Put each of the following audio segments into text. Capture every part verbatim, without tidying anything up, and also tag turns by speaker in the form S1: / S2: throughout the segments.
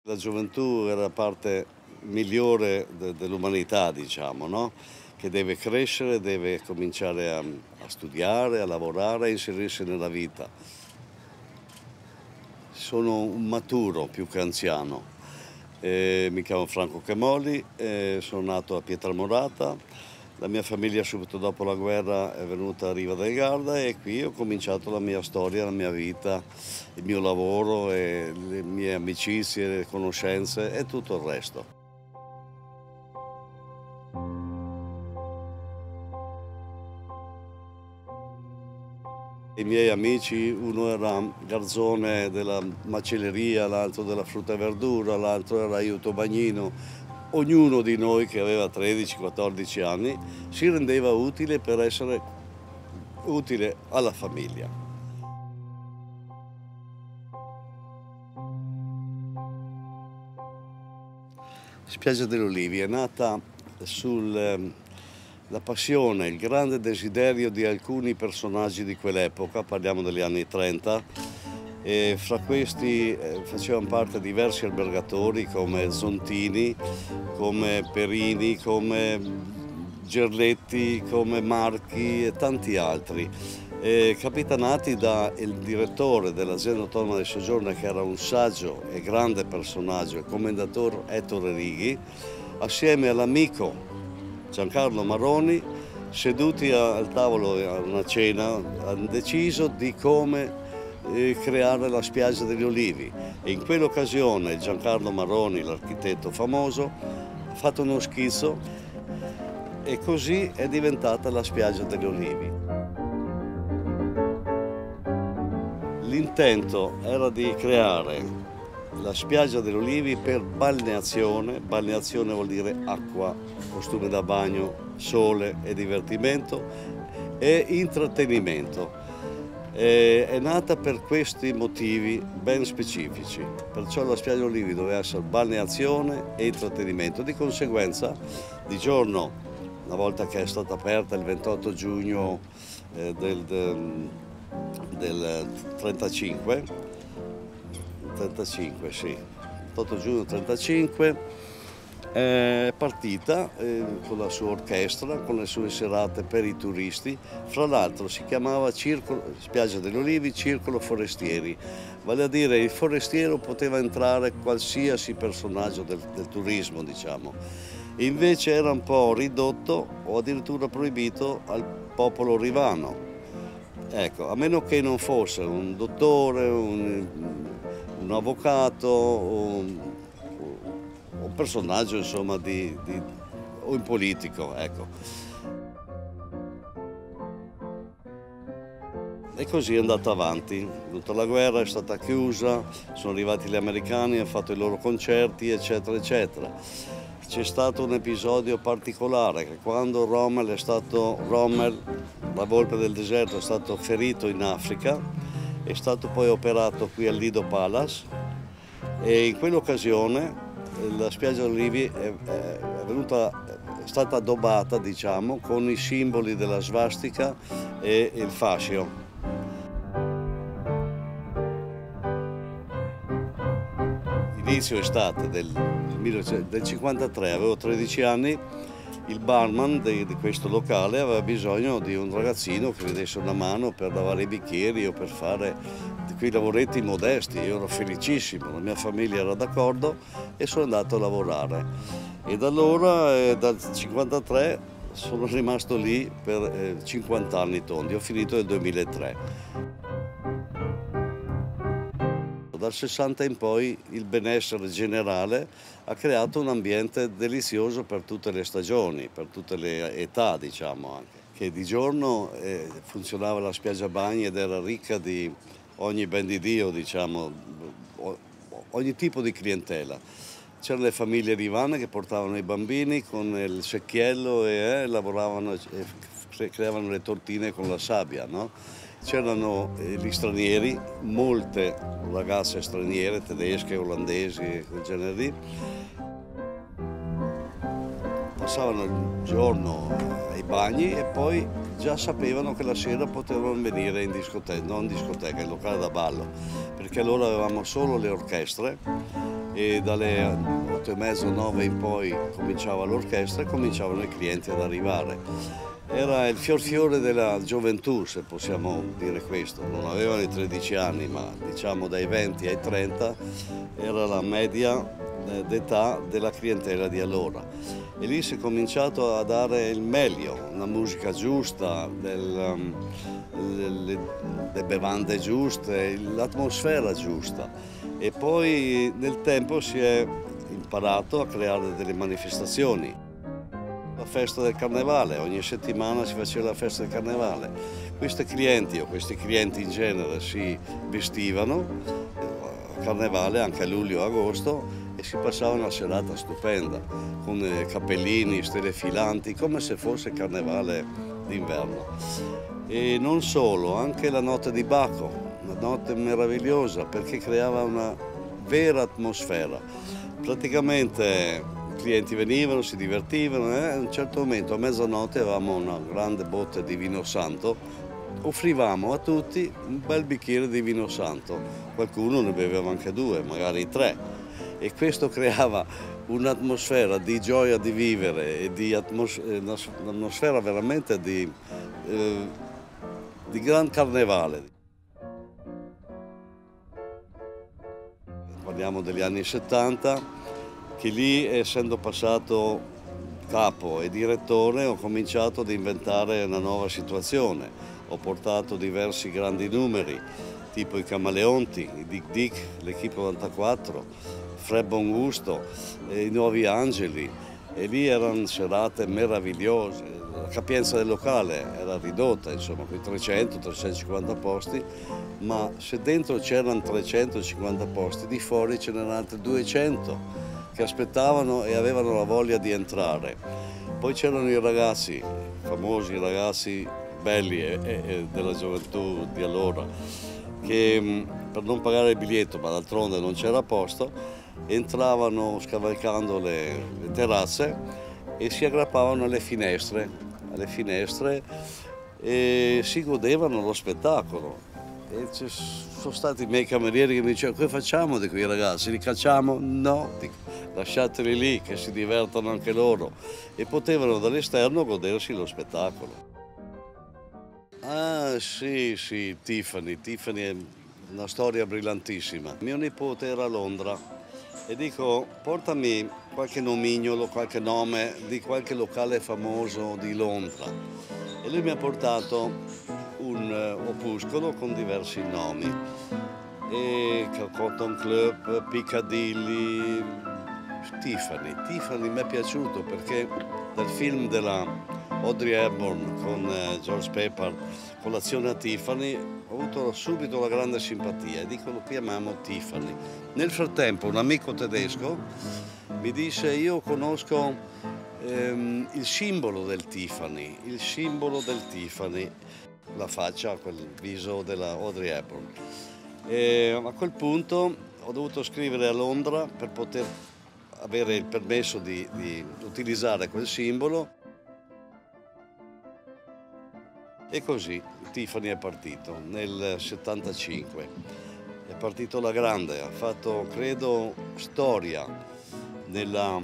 S1: La gioventù è la parte migliore de dell'umanità, diciamo, no, che deve crescere, deve cominciare a a studiare, a lavorare, a inserirsi nella vita. Sono un maturo più che anziano. Ehm, mi chiamo Franco Chemoli, e sono nato a Pietramurata. La mia famiglia subito dopo la guerra è venuta a Riva del Garda e qui ho cominciato la mia storia, la mia vita, il mio lavoro e le mie amicizie, le conoscenze e tutto il resto. I miei amici, uno era garzone della macelleria, l'altro della frutta e verdura, l'altro era aiuto bagnino. Ognuno di noi che aveva tredici quattordici anni si rendeva utile per essere utile alla famiglia. Spiaggia degli Ulivi è nata sulla passione, il grande desiderio di alcuni personaggi di quell'epoca, parliamo degli anni trenta, e fra questi eh, facevano parte diversi albergatori come Zontini, come Perini, come Gerletti, come Marchi e tanti altri. Eh, capitanati dal direttore dell'azienda autonoma del soggiorno, che era un saggio e grande personaggio, il commendator Ettore Righi, assieme all'amico Giancarlo Maroni, seduti al tavolo a una cena, hanno deciso di come eh, creare la spiaggia degli Ulivi. E in quell'occasione Giancarlo Maroni, l'architetto famoso, ha fatto uno schizzo e così è diventata la spiaggia degli Ulivi. L'intento era di creare la spiaggia degli Ulivi per balneazione. Balneazione vuol dire acqua, costume da bagno, sole e divertimento e intrattenimento. E è nata per questi motivi ben specifici, perciò la spiaggia degli Ulivi doveva essere balneazione e intrattenimento. Di conseguenza, di giorno, una volta che è stata aperta il ventotto giugno eh, del, del del trentacinque, trentacinque sì, ventotto giugno trentacinque, è partita eh, con la sua orchestra, con le sue serate per i turisti. Fra l'altro si chiamava Circolo, Spiaggia degli Ulivi, Circolo Forestieri, vale a dire il forestiero poteva entrare qualsiasi personaggio del, del turismo, diciamo. Invece era un po' ridotto o addirittura proibito al popolo rivano. Ecco, a meno che non fosse un dottore, un, un avvocato, un, un personaggio insomma di, di, o un politico, ecco. E così è andata avanti. Tutta la guerra è stata chiusa, sono arrivati gli americani, hanno fatto i loro concerti, eccetera, eccetera. C'è stato un episodio particolare, che quando Rommel è stato, Rommel, la volpe del deserto, è stato ferito in Africa, è stato poi operato qui al Lido Palace e in quell'occasione la spiaggia degli Ulivi è, è, venuta, è stata addobbata, diciamo, con i simboli della svastica e il fascio. Inizio estate del, del cinquantatré, avevo tredici anni, il barman di, di questo locale aveva bisogno di un ragazzino che gli desse una mano per lavare i bicchieri o per fare quei lavoretti modesti. Io ero felicissimo, la mia famiglia era d'accordo e sono andato a lavorare. E da allora, eh, dal cinquantatré, sono rimasto lì per eh, cinquanta anni tondi, ho finito nel duemilatré. Dal sessanta in poi il benessere generale ha creato un ambiente delizioso per tutte le stagioni, per tutte le età, diciamo anche. Che di giorno eh, funzionava la spiaggia bagni ed era ricca di ogni ben di Dio, diciamo, ogni tipo di clientela. C'erano le famiglie rivane che portavano i bambini con il secchiello e eh, lavoravano e creavano le tortine con la sabbia, no? C'erano gli stranieri, molte ragazze straniere, tedesche, olandesi, quel genere lì. Passavano il giorno ai bagni e poi già sapevano che la sera potevano venire in discoteca, non in discoteca, in locale da ballo, perché allora avevamo solo le orchestre e dalle otto e mezza, nove in poi cominciava l'orchestra e cominciavano i clienti ad arrivare. Era il fior fiore della gioventù, se possiamo dire questo. Non avevano i tredici anni, ma diciamo dai venti ai trenta era la media d'età della clientela di allora. E lì si è cominciato a dare il meglio, una musica giusta, del, le, le bevande giuste, l'atmosfera giusta. E poi nel tempo si è imparato a creare delle manifestazioni. La festa del carnevale, ogni settimana si faceva la festa del carnevale. Questi clienti o questi clienti in genere si vestivano a carnevale anche a luglio e agosto e si passava una serata stupenda con cappellini, stelle filanti, come se fosse carnevale d'inverno. E non solo, anche la notte di Bacco, una notte meravigliosa perché creava una vera atmosfera. Praticamente i clienti venivano, si divertivano e a un certo momento a mezzanotte avevamo una grande botte di vino santo, offrivamo a tutti un bel bicchiere di vino santo, qualcuno ne beveva anche due, magari tre, e questo creava un'atmosfera di gioia di vivere e di un'atmosfera veramente di, eh, di gran carnevale. Parliamo degli anni settanta, che lì, essendo passato capo e direttore, ho cominciato ad inventare una nuova situazione. Ho portato diversi grandi numeri, tipo i Camaleonti, i Dick Dick, l'Equipe novantaquattro, Fred Bongusto, e i Nuovi Angeli. E lì erano serate meravigliose. La capienza del locale era ridotta, insomma, con trecento trecentocinquanta posti, ma se dentro c'erano trecentocinquanta posti, di fuori ce n'erano altri duecento. Che aspettavano e avevano la voglia di entrare. Poi c'erano i ragazzi, famosi ragazzi belli e, e della gioventù di allora, che per non pagare il biglietto, ma d'altronde non c'era posto, entravano scavalcando le, le terrazze e si aggrappavano alle finestre, alle finestre e si godevano lo spettacolo. E ci sono stati i miei camerieri che mi dicevano: che facciamo di quei ragazzi? Li cacciamo? No, dico, lasciateli lì che si divertano anche loro. E potevano dall'esterno godersi lo spettacolo. Ah sì, sì, Tiffany, Tiffany è una storia brillantissima. Mio nipote era a Londra e dico: portami qualche nomignolo, qualche nome di qualche locale famoso di Londra. E lui mi ha portato un opuscolo con diversi nomi, e Cotton Club, Piccadilly, Tiffany. Tiffany mi è piaciuto perché dal film della Audrey Hepburn con George Pepper, Colazione a Tiffany, ho avuto subito la grande simpatia e dico: lo chiamiamo Tiffany. Nel frattempo un amico tedesco mi disse: io conosco ehm, il simbolo del Tiffany, il simbolo del Tiffany. La faccia, quel viso della Audrey Hepburn. E a quel punto ho dovuto scrivere a Londra per poter avere il permesso di, di utilizzare quel simbolo e così Tiffany è partito nel settantacinque. È partito alla grande, ha fatto credo storia nella,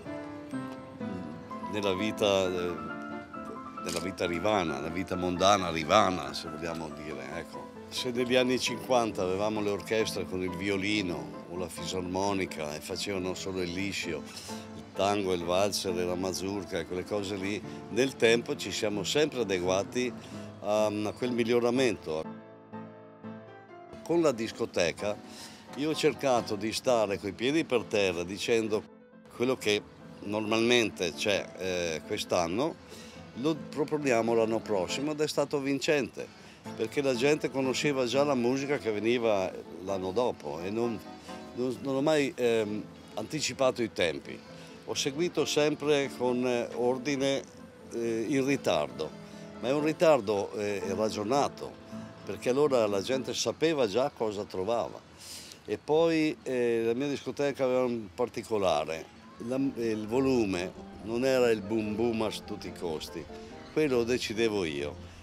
S1: nella vita nella vita rivana, nella vita mondana rivana, se vogliamo dire, ecco. Se negli anni cinquanta avevamo le orchestre con il violino o la fisarmonica e facevano solo il liscio, il tango, il valzer e la mazurka e quelle cose lì, nel tempo ci siamo sempre adeguati a, a quel miglioramento. Con la discoteca io ho cercato di stare coi piedi per terra dicendo quello che normalmente c'è eh, quest'anno, lo proponiamo l'anno prossimo ed è stato vincente perché la gente conosceva già la musica che veniva l'anno dopo e non, non, non ho mai ehm, anticipato i tempi. Ho seguito sempre con eh, ordine eh, in ritardo, ma è un ritardo eh, ragionato perché allora la gente sapeva già cosa trovava. E poi eh, la mia discoteca aveva un particolare, la, il volume non era il boom boom a tutti i costi, quello lo decidevo io.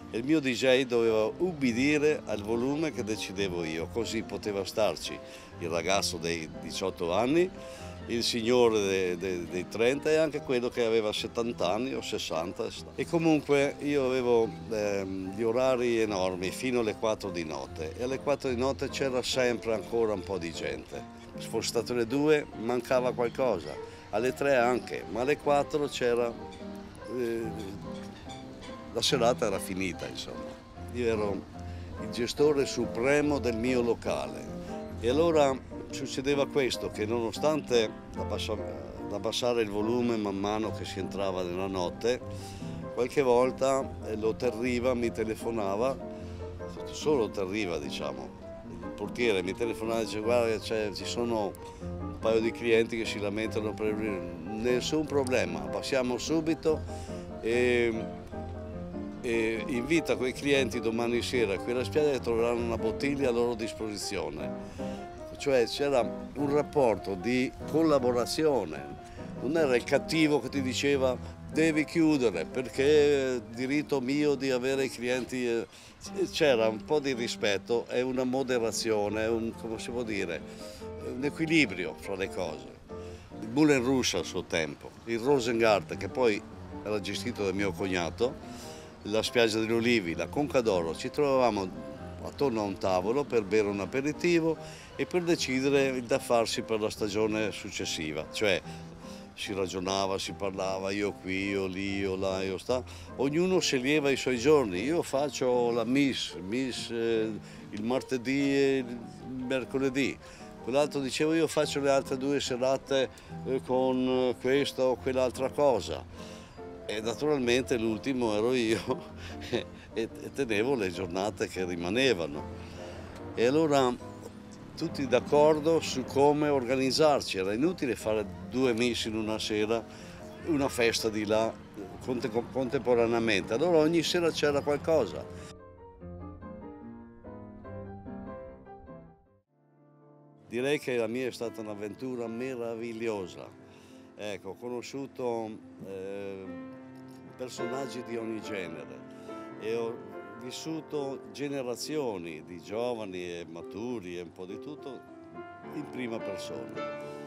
S1: e il mio D J doveva ubbidire al volume che decidevo io, così poteva starci il ragazzo dei diciotto anni, il signore dei, dei, dei trenta e anche quello che aveva settanta anni o sessanta. E comunque io avevo ehm, gli orari enormi fino alle quattro di notte e alle quattro di notte c'era sempre ancora un po' di gente. Se fosse stato le due mancava qualcosa, alle tre anche, ma alle quattro c'era... Eh, la serata era finita, insomma. Io ero il gestore supremo del mio locale e allora succedeva questo, che nonostante abbassare il volume man mano che si entrava nella notte, qualche volta l'Oterriva mi telefonava, solo Oterriva diciamo, il portiere mi telefonava e diceva guarda ci sono un paio di clienti che si lamentano per nessun problema, passiamo subito e e invita quei clienti domani sera a quella spiaggia e troveranno una bottiglia a loro disposizione. Cioè c'era un rapporto di collaborazione, non era il cattivo che ti diceva devi chiudere perché è diritto mio di avere i clienti, c'era un po' di rispetto e una moderazione, un, come si può dire, un equilibrio fra le cose. Il Moulin Rouge al suo tempo, il Rosengart che poi era gestito da mio cognato, la spiaggia degli Ulivi, la Conca d'Oro, ci trovavamo attorno a un tavolo per bere un aperitivo e per decidere il da farsi per la stagione successiva, cioè si ragionava, si parlava, io qui, io lì, io là, io sta, ognuno sceglieva i suoi giorni, io faccio la miss, miss eh, il martedì e il mercoledì, quell'altro diceva io faccio le altre due serate eh, con questa o quell'altra cosa. E naturalmente l'ultimo ero io e tenevo le giornate che rimanevano. E allora tutti d'accordo su come organizzarci, era inutile fare due miss in una sera, una festa di là contemporaneamente, allora ogni sera c'era qualcosa. Direi che la mia è stata un'avventura meravigliosa. Ecco, ho conosciuto eh, personaggi di ogni genere e ho vissuto generazioni di giovani e maturi e un po' di tutto in prima persona.